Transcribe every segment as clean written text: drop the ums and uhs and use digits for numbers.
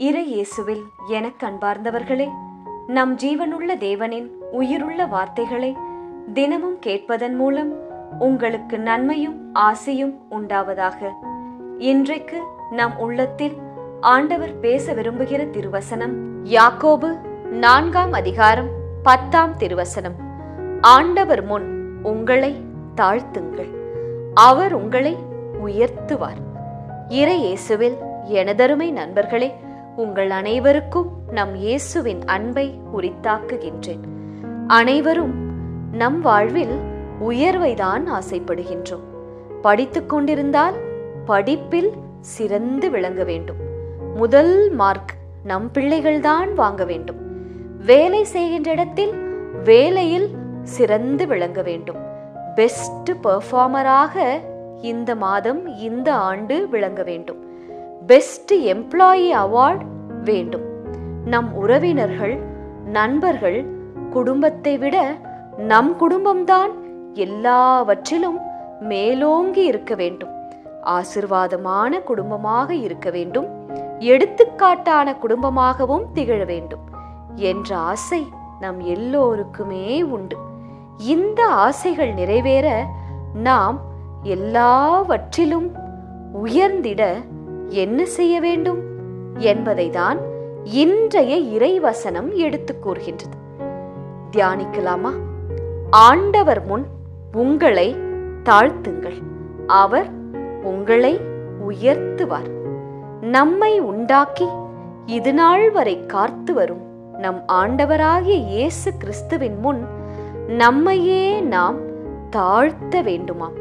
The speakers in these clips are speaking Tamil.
இறை இயேசுவில் எனக் அன்பார்ந்தவர்களே, நம் ஜீவனுள்ள தேவனின் உயிருள்ள வார்த்தைகளை தினமும் கேட்பதன் மூலம் உங்களுக்கு நன்மையும் ஆசையும் உண்டாவதாக. இன்றைக்கு நம் உள்ளத்தில் ஆண்டவர் பேச விரும்புகிற திருவசனம் யாக்கோபு 4ஆம் அதிகாரம் 10ஆம் திருவசனம். ஆண்டவர் முன் உங்களை தாழ்த்துங்கள், அவர் உங்களை உயர்த்துவார். இறை இயேசுவில் எனதருமை நண்பர்களே, உங்கள் அனைவருக்கும் நம் இயேசுவின் அன்பை உரித்தாக்குகின்றேன். அனைவரும் நம் வாழ்வில் உயர்வைதான் ஆசைப்படுகின்றோம். படித்துக் கொண்டிருந்தால் படிப்பில் சிறந்து விளங்க வேண்டும். முதல் மார்க் நம் பிள்ளைகள்தான் வாங்க வேண்டும். வேலை செய்கின்ற இடத்தில் வேலையில் சிறந்து விளங்க வேண்டும். பெஸ்ட் பெர்ஃபார்மராக இந்த மாதம் இந்த ஆண்டு விளங்க வேண்டும். பெஸ்ட் எம்ப்ளாயி அவார்ட் வேண்டும். நம் உறவினர்கள், நண்பர்கள், குடும்பத்தை விட நம் குடும்பம்தான் எல்லாவற்றிலும் மேலோங்கி இருக்க வேண்டும். ஆசீர்வாதமான குடும்பமாக இருக்க வேண்டும், எடுத்துக்காட்டான குடும்பமாகவும் திகழ வேண்டும் என்ற ஆசை நம் எல்லோருக்குமே உண்டு. இந்த ஆசைகள் நிறைவேற நாம் எல்லாவற்றிலும் உயர்ந்திட என்ன செய்ய வேண்டும் என்பதை தான் இன்றைய இறைவசனம் எடுத்து கூறுகின்றது. தியானிக்கலாமா? ஆண்டவர் முன் உங்களை தாழ்த்துங்கள், அவர் உங்களை உயர்த்துவார். நம்மை உண்டாக்கி இதுநாள் வரை காத்து வரும் நம் ஆண்டவராகிய இயேசு கிறிஸ்துவின் முன் நம்மையே நாம் தாழ்த்த வேண்டுமாம்.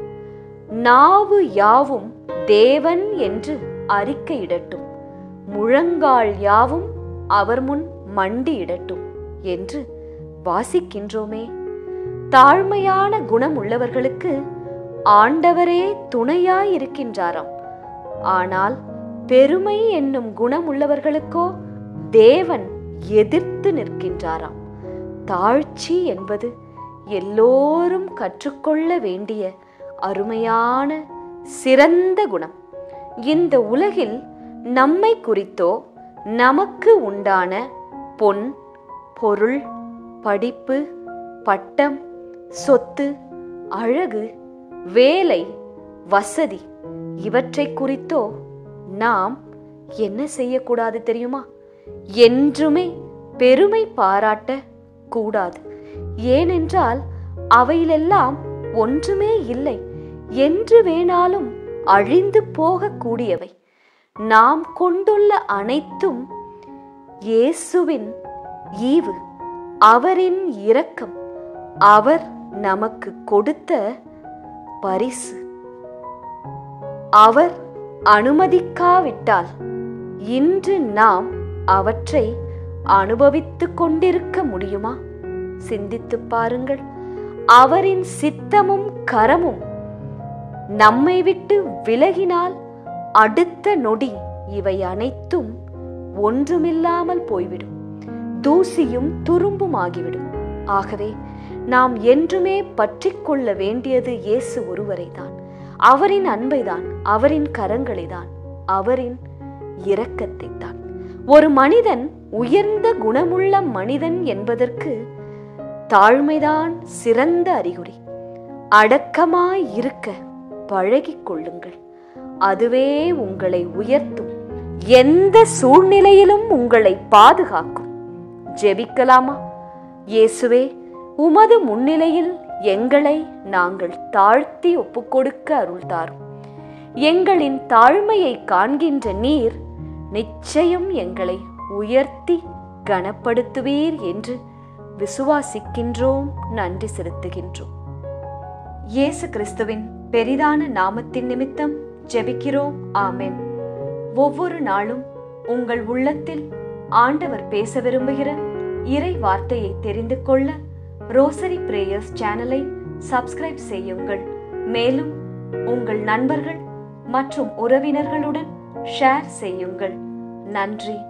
நாவு யாவும் தேவன் என்று அறிக்கையிடட்டும், முழங்கால் யாவும் அவர் முன் மண்டியிடட்டும் என்று வாசிக்கின்றோமே. தாழ்மையான குணம் உள்ளவர்களுக்கு ஆண்டவரே துணையாயிருக்கின்றாராம். ஆனால் பெருமை என்னும் குணம் உள்ளவர்களுக்கோ தேவன் எதிர்த்து நிற்கின்றாராம். தாழ்ச்சி என்பது எல்லோரும் கற்றுக்கொள்ள வேண்டிய அருமையான சிறந்த குணம். இந்த உலகில் நம்மை குறித்தோ நமக்கு உண்டான பொன், பொருள், படிப்பு, பட்டம், சொத்து, அழகு, வேலை, வசதி இவற்றை குறித்தோ நாம் என்ன செய்யக்கூடாது தெரியுமா? என்றுமே பெருமை பாராட்ட கூடாது. ஏனென்றால் அவையிலெல்லாம் ஒன்றுமே இல்லை என்று வேணாலும் அழிந்து போகக்கூடியவை. நாம் கொண்டுள்ள அனைத்தும் இயேசுவின் ஈவு, அவரின் இரக்கம், அவர் நமக்கு கொடுத்த பரிசு. அவர் அனுமதிக்காவிட்டால் இன்று நாம் அவற்றை அனுபவித்துக் கொண்டிருக்க முடியுமா? சிந்தித்து பாருங்கள். அவரின் சித்தமும் கரமும் நம்மை விட்டு விலகினால் அடுத்த நொடி இவை அனைத்தும் ஒன்றுமில்லாமல் போய்விடும், தூசியும் துரும்பும் ஆகிவிடும். ஆகவே நாம் என்றுமே பற்றி கொள்ள வேண்டியது இயேசு ஒருவரை தான், அவரின் அன்பை தான், அவரின் கரங்களை தான், அவரின் இரக்கத்தை தான். ஒரு மனிதன் உயர்ந்த குணமுள்ள மனிதன் என்பதற்கு தாழ்மைதான் சிறந்த அறிகுறி. அடக்கமாய் இருக்க பழகிக் கொள்ளுங்கள், அதுவே உங்களை உயர்த்தும், எந்த சூழ்நிலையிலும் உங்களை பாதுகாக்கும். ஜெபிக்கலாமா? இயேசுவே, உமது முன்னிலையில் எங்களை நாங்கள் தாழ்த்தி ஒப்புக்கொடுக்க அருள் தாரும். எங்களின் தாழ்மையை காண்கின்ற நீர் நிச்சயம் எங்களை உயர்த்தி கனப்படுத்துவீர் என்று விசுவாசிக்கின்றோம், நன்றி செலுத்துகின்றோம். இயேசு கிறிஸ்துவின் பெரிதான நாமத்தின் நிமித்தம் ஜெபிக்கிறோம். ஆமென். ஒவ்வொரு நாளும் உங்கள் உள்ளத்தில் ஆண்டவர் பேச விரும்புகிற இறை வார்த்தையை தெரிந்து கொள்ள ரோசரி பிரேயர்ஸ் சேனலை சப்ஸ்கிரைப் செய்யுங்கள். மேலும் உங்கள் நண்பர்கள் மற்றும் உறவினர்களுடன் ஷேர் செய்யுங்கள். நன்றி.